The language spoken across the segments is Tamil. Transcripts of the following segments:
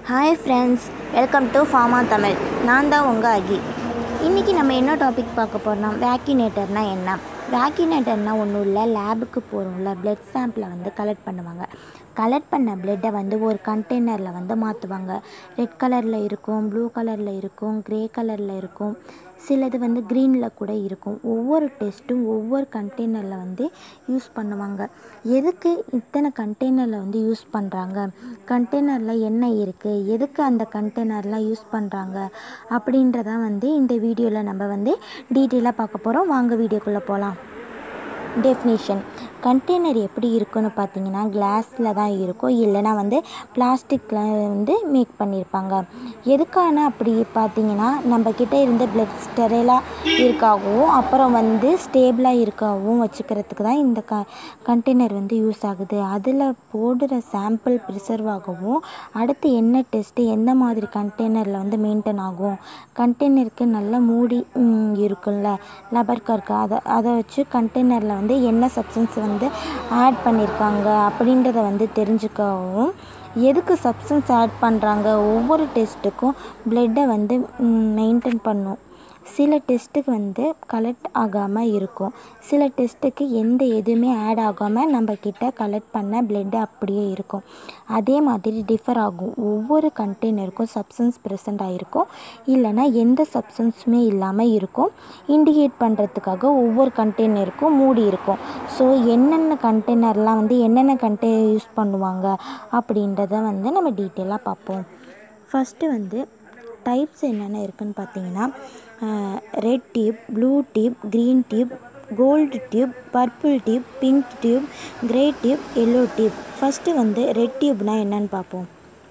Hi friends, welcome to Pharma Tamil. நான் தான் உங்கள் அகி. இன்றைக்கி நம்ம என்ன டாபிக் பார்க்க போகிறோம்னா வேக்யூனேட்டர்னால் என்ன. வேக்யூனேட்டர்னால் ஒன்றும் இல்லை, லேபுக்கு போகிறோம்ல, பிளட் சாம்பிளை கலெக்ட் பண்ணுவாங்க. கலெக்ட் பண்ண பிளட்டை ஒரு கண்டெய்னரில் மாற்றுவாங்க. ரெட் கலரில் இருக்கும், ப்ளூ கலரில் இருக்கும், க்ரே கலரில் இருக்கும், சிலது க்ரீனில் கூட இருக்கும். ஒவ்வொரு டெஸ்ட்டும் ஒவ்வொரு கண்டெய்னரில் யூஸ் பண்ணுவாங்க. எதுக்கு இத்தனை கண்டெய்னரில் யூஸ் பண்ணுறாங்க, கண்டெய்னரில் என்ன இருக்குது, எதுக்கு அந்த கண்டெய்னர்லாம் யூஸ் பண்ணுறாங்க அப்படின்றதான் இந்த வீடியோவில் நம்ம டீட்டெயிலாக பார்க்க போகிறோம். வாங்க வீடியோக்குள்ளே போகலாம். டெஃபினிஷன்: கண்டெய்னர் எப்படி இருக்குன்னு பார்த்தீங்கன்னா கிளாஸில் தான் இருக்கும், இல்லைனா பிளாஸ்டிக்கில் மேக் பண்ணியிருப்பாங்க. எதுக்கான அப்படி பார்த்தீங்கன்னா நம்மக்கிட்ட இருந்த பிளட் ஸ்டெரைலாக இருக்காகவும் அப்புறம் ஸ்டேபிளாக இருக்காகவும் வச்சுக்கிறதுக்கு தான் இந்த கண்டெய்னர் யூஸ் ஆகுது. அதில் போடுற சாம்பிள் ப்ரிசர்வ் ஆகவும், அடுத்து என்ன டெஸ்ட்டு எந்த மாதிரி கண்டெய்னரில் மெயின்டைன் ஆகும், கண்டெய்னருக்கு நல்ல மூடி இருக்குல்ல லபர்கருக்கு, அதை வச்சு கண்டெய்னரில் என்ன சப்ஸ்டன்ஸ் ஆட் பண்ணியிருக்காங்க அப்படின்றத தெரிஞ்சுக்கவும், எதுக்கு சப்ஸ்டன்ஸ் ஆட் பண்ணுறாங்க, ஒவ்வொரு டெஸ்ட்டுக்கும் பிளட்டை மெயின்டைன் பண்ணும். சில டெஸ்ட்டுக்கு கலெக்ட் ஆகாமல் இருக்கும், சில டெஸ்ட்டுக்கு எதுவுமே ஆட் ஆகாமல் நம்மக்கிட்ட கலெக்ட் பண்ண பிளட்டு அப்படியே இருக்கும். அதே மாதிரி டிஃபர் ஆகும். ஒவ்வொரு கண்டெய்னருக்கும் சப்ஸ்டன்ஸ் ப்ரெசண்ட் ஆகிருக்கும், இல்லைனா எந்த சப்ஸ்டன்ஸுமே இல்லாமல் இருக்கும். இண்டிகேட் பண்ணுறதுக்காக ஒவ்வொரு கண்டெய்னருக்கும் மூடி இருக்கும். ஸோ என்னென்ன கண்டெய்னர்லாம் என்னென்ன கண்டெய்னர் யூஸ் பண்ணுவாங்க அப்படின்றத நம்ம டீட்டெயிலாக பார்ப்போம். ஃபஸ்ட்டு டைப்ஸ் என்னென்ன இருக்குதுன்னு பார்த்தீங்கன்னா red tube, blue tube, green tube, gold tube, purple tube, pink tube, grey tube, yellow tube. First red டியூப்னால் என்னென்னு பார்ப்போம்.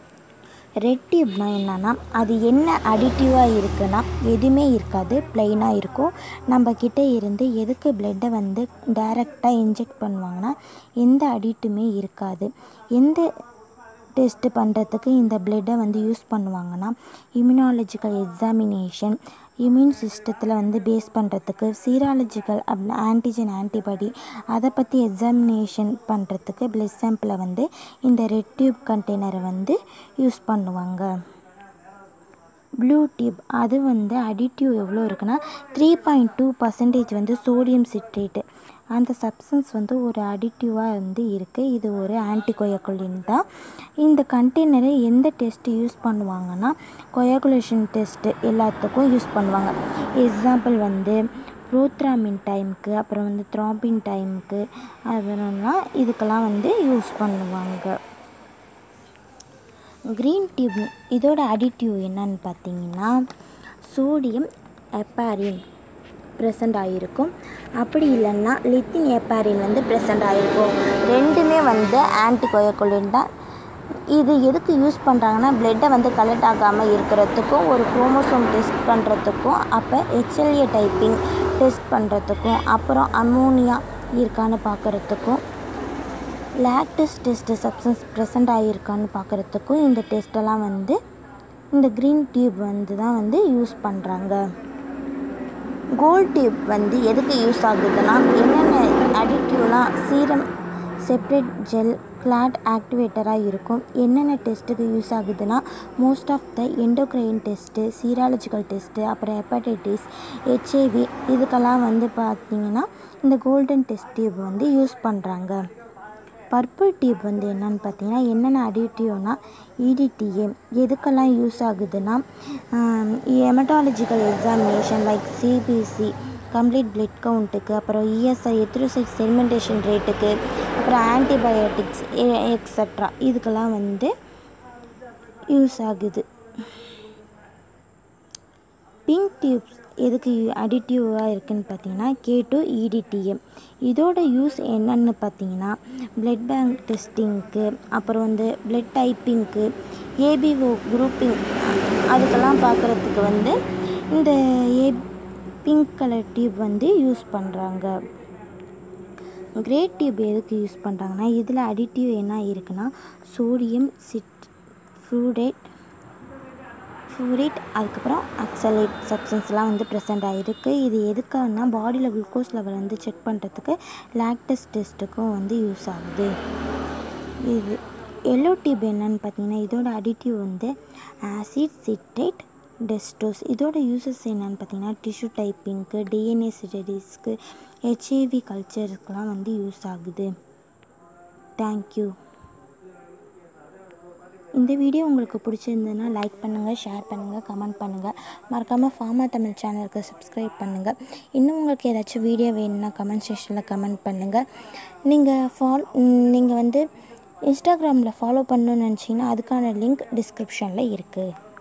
ரெட் டியூப்னால் என்னென்னா அது என்ன அடிட்டிவாக இருக்குன்னா எதுவுமே இருக்காது, ப்ளைனாக இருக்கும். நம்மக்கிட்ட இருந்து எதுக்கு பிளட்டை டைரெக்டாக இன்ஜெக்ட் பண்ணுவாங்கன்னா எந்த அடிட்டுமே இருக்காது. எந்த டெஸ்ட்டு பண்ணுறதுக்கு இந்த பிளட்டை யூஸ் பண்ணுவாங்கன்னா இம்யூனாலஜிக்கல் எக்ஸாமினேஷன், இம்யூன் சிஸ்டத்தில் பேஸ் பண்ணுறதுக்கு, சீராலஜிக்கல் ஆன்டிஜன் ஆன்டிபாடி அதை பற்றி எக்ஸாமினேஷன் பண்ணுறதுக்கு பிளட் சாம்பிளை இந்த ரெட் டியூப் கண்டெய்னரை யூஸ் பண்ணுவாங்க. ப்ளூ டியூப் அது அடிட்டிவ் எவ்வளோ இருக்குன்னா 3.2% சோடியம் சிட்ரேட்டு. அந்த சப்ஸ்டன்ஸ் ஒரு அடிட்டிவாக இருக்குது. இது ஒரு ஆன்டிகோயாகுலின் தான். இந்த கண்டெய்னரை எந்த டெஸ்ட்டு யூஸ் பண்ணுவாங்கன்னா கோயாகுலேஷன் டெஸ்ட்டு எல்லாத்துக்கும் யூஸ் பண்ணுவாங்க. எக்ஸாம்பிள் ப்ரோத்ராமின் டைமுக்கு, அப்புறம் த்ராம்பின் டைமுக்கு, அதெல்லாம் இதுக்கெல்லாம் யூஸ் பண்ணுவாங்க. க்ரீன் டியூப் இதோட அடிட்டிவ் என்னன்னு பார்த்தீங்கன்னா சோடியம் ஹெப்பாரின் ப்ரெசண்ட் ஆகிருக்கும், அப்படி இல்லைன்னா லித்தின் ஹெப்பாரின் ப்ரெசண்ட் ஆகிருக்கும். ரெண்டுமே ஆன்டிகோயாகுலின் தான். இது எதுக்கு யூஸ் பண்ணுறாங்கன்னா பிளட்டை கலெக்ட் ஆகாமல் இருக்கிறதுக்கும், ஒரு குரோமோசோம் டெஸ்ட் பண்ணுறதுக்கும், அப்போ ஹெச்எல்ஏ டைப்பிங் டெஸ்ட் பண்ணுறதுக்கும், அப்புறம் அமோனியா இருக்கான்னு பார்க்குறதுக்கும், லாக்டஸ் டெஸ்ட்டு சப்ஸ்டன்ஸ் ப்ரெசண்ட் ஆகியிருக்கான்னு பார்க்குறதுக்கும் இந்த டெஸ்ட்டெல்லாம் இந்த க்ரீன் டியூப் தான் யூஸ் பண்ணுறாங்க. கோல்ட் டியூப் எதுக்கு யூஸ் ஆகுதுன்னா என்னென்ன அடிட்டிவ்லாம் சீரம் செப்ரேட் ஜெல் கிளாட் ஆக்டிவேட்டராக இருக்கும். என்னென்ன டெஸ்ட்டுக்கு யூஸ் ஆகுதுன்னா most of the endocrine test, serological test, அப்புறம் ஹெப்படைட்டிஸ், ஹெச்ஐவி இதுக்கெல்லாம் பார்த்திங்கன்னா இந்த கோல்டன் டெஸ்ட் டியூப் யூஸ் பண்ணுறாங்க. பர்பிள் டியூப் என்னென்னு பார்த்தீங்கன்னா என்னென்ன அடிட்டிவ்னா இடிடிஏ எதுக்கெல்லாம் யூஸ் ஆகுதுன்னா haematological examination like CBC complete blood கவுண்ட்டுக்கு, அப்புறம் இஎஸ்ஐ எத்ரோசைட் செக்மெண்டேஷன் ரேட்டுக்கு, அப்புறம் ஆன்டிபயோட்டிக்ஸ் எக்ஸட்ரா இதுக்கெல்லாம் யூஸ் ஆகுது. பிங்க் டியூப்ஸ் எதுக்கு அடிட்டிவாக இருக்குதுன்னு பார்த்தீங்கன்னா K2 EDTA. இதோட யூஸ் என்னன்னு பார்த்தீங்கன்னா பிளட் பேங்க் டெஸ்டிங்க்கு, அப்புறம் பிளட் டைப்பிங்க்கு, ஏபிஓ குரூப்பிங் அதுக்கெல்லாம் பார்க்குறதுக்கு இந்த பிங்க் கலர் டியூப் யூஸ் பண்ணுறாங்க. க்ரே டியூப் எதுக்கு யூஸ் பண்ணுறாங்கன்னா இதில் அடிட்டிவ் என்ன இருக்குன்னா சோடியம் ஃப்ளூரேட் அதுக்கப்புறம் ஆக்சலேட் சப்ஸ்டன்ஸ்லாம் ப்ரெசண்ட் ஆகிருக்கு. இது எதுக்காகனா பாடியில் குளுக்கோஸ் லெவல் செக் பண்ணுறதுக்கு லாக்டஸ் டெஸ்ட்டுக்கும் யூஸ் ஆகுது. இது எல்லோ டியூப் என்னன்னு பார்த்தீங்கன்னா இதோட அடிட்டிவ் வந்து ஆசிட் சிட்ரேட் டெஸ்டோஸ். இதோட யூசஸ் என்னன்னு பார்த்தீங்கன்னா டிஷ்யூ டைப்பிங்க்கு, டிஎன்ஏ ஸ்டடீஸ்க்கு, ஹெச்ஐவி கல்ச்சருக்கெலாம் வந்து யூஸ் ஆகுது. தேங்க்யூ. இந்த வீடியோ உங்களுக்கு பிடிச்சிருந்ததுன்னா லைக் பண்ணுங்கள், ஷேர் பண்ணுங்கள், கமெண்ட் பண்ணுங்கள். மறக்காமல் ஃபார்மா தமிழ் சேனலுக்கு சப்ஸ்கிரைப் பண்ணுங்கள். இன்னும் உங்களுக்கு ஏதாச்சும் வீடியோ வேணும்னா கமெண்ட் செக்ஷனில் கமெண்ட் பண்ணுங்கள். நீங்கள் வந்து இன்ஸ்டாகிராமில் ஃபாலோ பண்ணணுன்னு நினச்சிங்கன்னா அதுக்கான லிங்க் டிஸ்கிரிப்ஷனில் இருக்குது.